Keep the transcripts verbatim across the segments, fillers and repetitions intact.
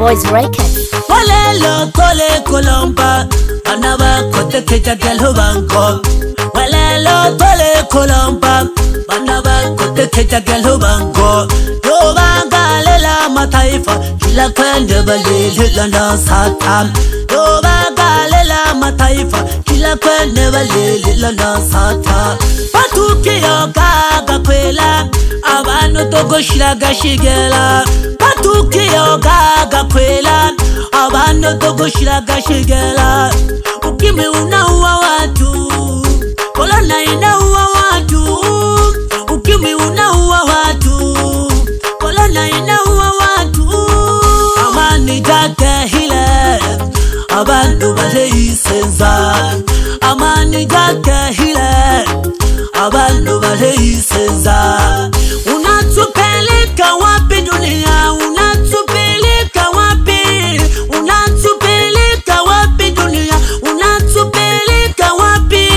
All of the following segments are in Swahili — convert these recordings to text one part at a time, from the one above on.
Boys Records. Walelo tole kolomba Banaba kote keja gelo banko Walelo tole kolomba Banaba kote keja gelo banko Yobanga lela mataifa Kila kwende balili lana satam Yobanga lela mataifa Kila kwende balili lana satam Patuki yogaga kwela Abano togo shilaga shigela Patuki yogaga kwela Abano togo shilaga shigela Ukimwi unaua watu Kolona inaua watu Ukimwi unaua watu Kolona inaua watu Amani jake hile Abantu bale isenza Amani jake hile Abantu bale isenza Unatupeleka wapi dunia Unatupeleka wapi Unatupeleka wapi dunia Unatupeleka wapi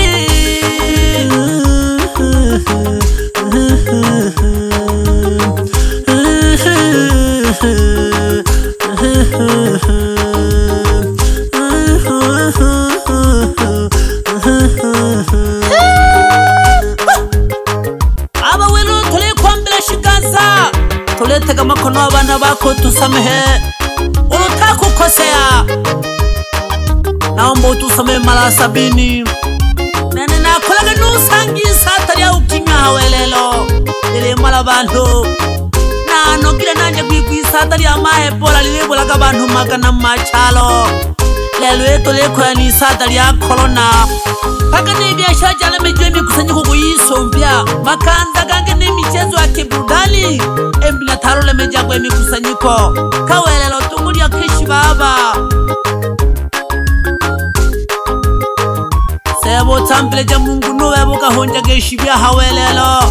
Tega makono abana bako tusamehe Ulutaka kukosea Naomba utusamehe mara sabini Nene na kulaga nusangi satari ya ukimya hawelelo Lile mala bantu Na nokile nanje kwikwi satari ya mae pola lilibu laga bantu magana machalo Lelo eto leko ya ni satari ya kolona Paka ni biashara jale mejwe mikusanyiko kuyiso mpya Makanda gange ni michezo ya kiburudani Embila tarole mejagwe mikusanyiko Kawelelo tunguli ya kishi baba Sebo tampile ja mungu nuwe buka honja geshi bia hawelelo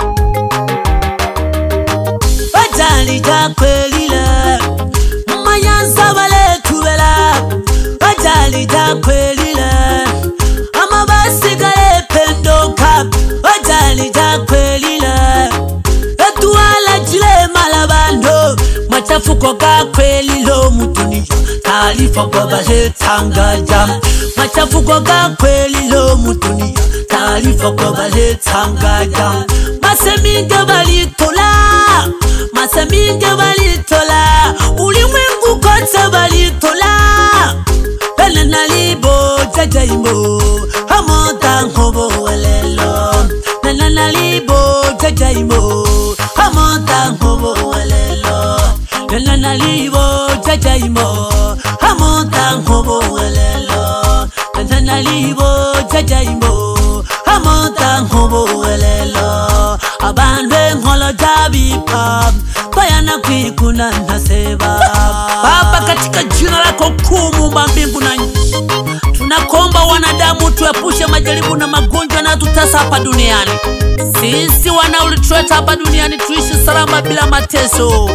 Bajali ja kwelile Mayanza wale tuwela Bajali ja kwelile Ama basi gale pendoka Bajali ja kwelile Etuala jile malabando Machafuko ga kweli lo mudunia Taarifa kwa bale tangaja Machafuko ga kweli lo mudunia Taarifa kwa bale tangaja Maseminge balitola Maseminge balitola Ulimwengu kote balitola Pene nalibo jajaimo Hamonta nkobo welelo Nana nalibo jajaimo Hamonta nkobo welelo Nana nalibo jajaimo Hamonta nkobo welelo Nana nalibo jajaimo Hamonta nkobo welelo Abandwe nkolo jabipa Bayana kwikuna naseba Baba katika jina lako kuu mba mbingu na nchi Tunakomba wanadamu tuepushe majaribu na magonjwa na tutasa hapa duniani Sisi wana ulitueta hapa duniani tuishi salama bila mateso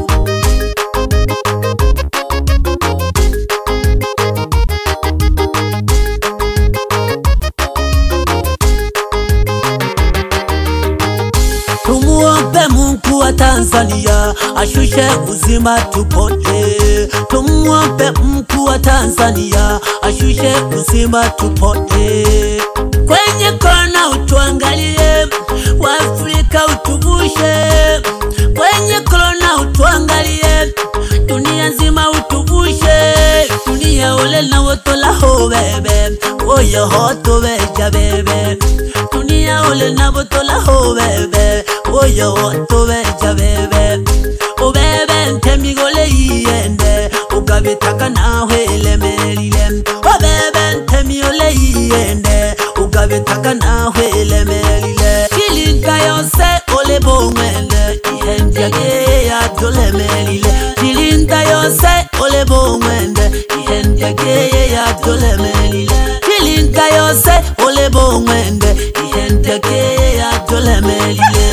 Tumuombe Mungu wa Tanzania ashushe uzima tupone Tumuombe Mungu wa Tanzania ashushe uzima tupone Kwenye kona utuangalie Waafrika utuvushe Kwenye kona utuangalie Dunia nzima utuvushe Dunia ole na wotola ho bebe Oyo hoto beja bebe Dunia ole na wotola ho bebe Oyo hoto beja bebe O bebe ntemi gole yende Ugabitaka nawe elemelile O bebe ntemi ole yende Ugabitaka nawe elemelile Kilinka yose ole bongwende Ihendiage ya dolemelile Kilinka yose ole bongwende Ihendiage ya dolemelile Kilinka yose ole bongwende Ihendiage ya dolemelile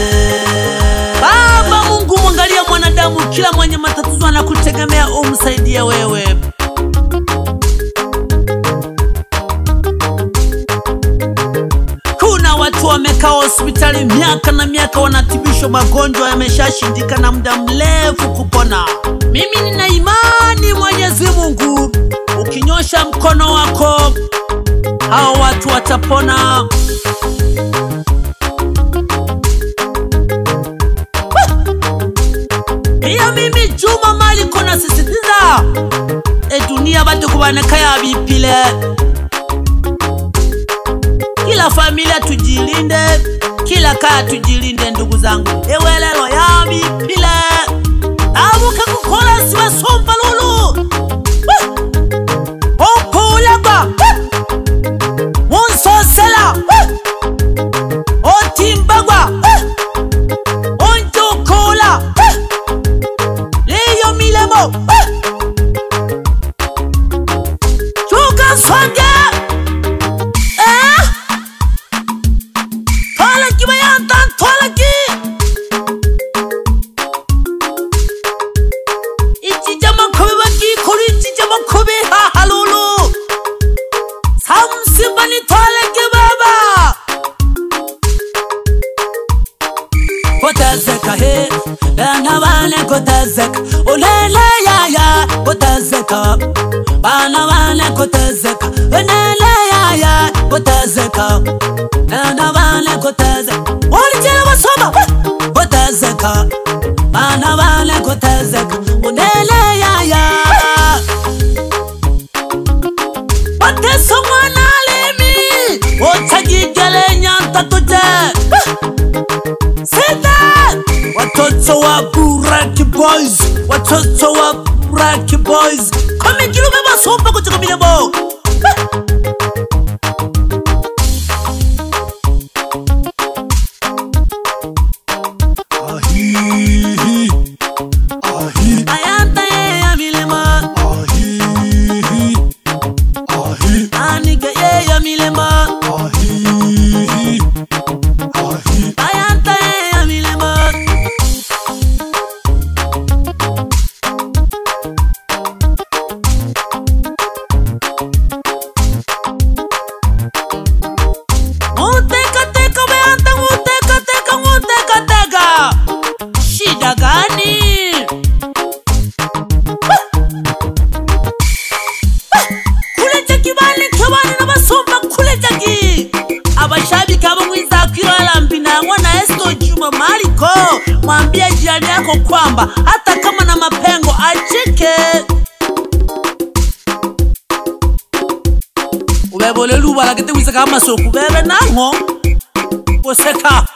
Baba Mungu mwangalia mwanadamu Kila mwenye matatizo anakutegemea umsaidie wewe Kuna watu wamekaa hospitali miaka na miaka wanatibishwa magonjwa yameshashindikana muda mrefu kupona. Mimi nina imani ni Mwenyezi Mungu. Ukinyosha mkono wako, hao watu watapona. Iya mimi Juma Maliko na sisitiza e dunia batu kubaneka ya bipile. Kila familia tujilinde, kila kaya tujilinde ndugu zangu. Ewe lelo ya bipile abuka kukola siwa sompa lulu Opulagwa Monsosela Otimbagwa Onjokola Leyo Milemo Chuka Swange Eh Tola Kibayantan Tola Ki Ichijama Kobe Bangi Kori Ichijama Kobe Ha Halulu Samsimbani Tola Ki Baba Kotazeka he Bana bane kotazeka Olele ya ya Kotazeka Bana bane kotazeka Olele ya ya Kotazeka Bana bane kotazeka Olijela wasoma Kotazeka Bana bane kotazeka Olele ya ya Bateso mwana lemi Otagigele nyanta tuje Sita Watoto wa Buraki Boys Watoto wa Buraki Boys Kome kilu beba sopa kuchika milebo Ahihi Ahihi Ayanta ye ya milema Ahihi Ahihi Anike ye ya milema Ahihi Ahihi Ayanta ye ya milema Muteka teka beanta muteka teka muteka teka Shida gani? Kule jaki bali kebani na basomba kule jaki Abashabi kaba mwiza kirala mpina Mwana Esto Juma Maliko Mwambia jirani yako kwamba hata kama na mapengo acheke Ubebole luba lakete wisa kama soku bebe nango Oseka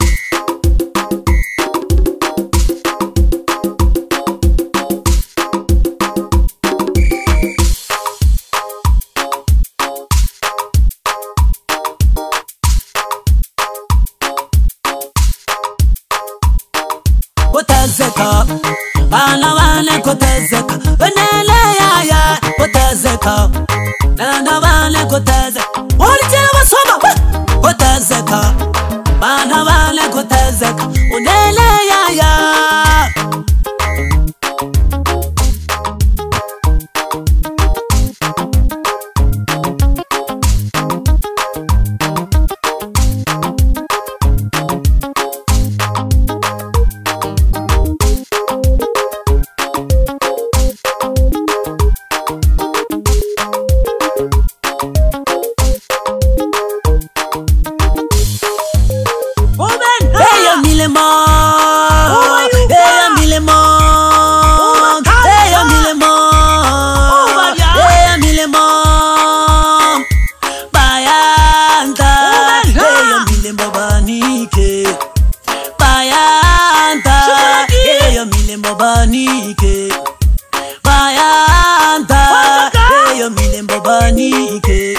Kotazeka Bana bane kotazeka Benele ya ya Kotazeka Bana bane kotazeka Olijela wasoma Kotazeka Bana bane kotazeka Benele ya ya Banike Bayanta Eyo milembo banike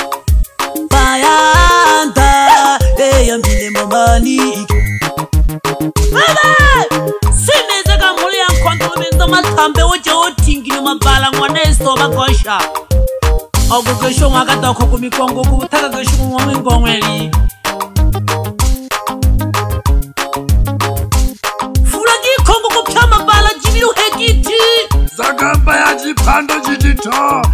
Bayanta Eyo milembo banike Baba Simeze kamuli ya nkonto Benzo matambe oje otingini mabala Mwana Esto bakosha Ogu kesho ngakata koko mikongo Kubutaka kesho mwamu ngongweli Zakamba ya jipando jijito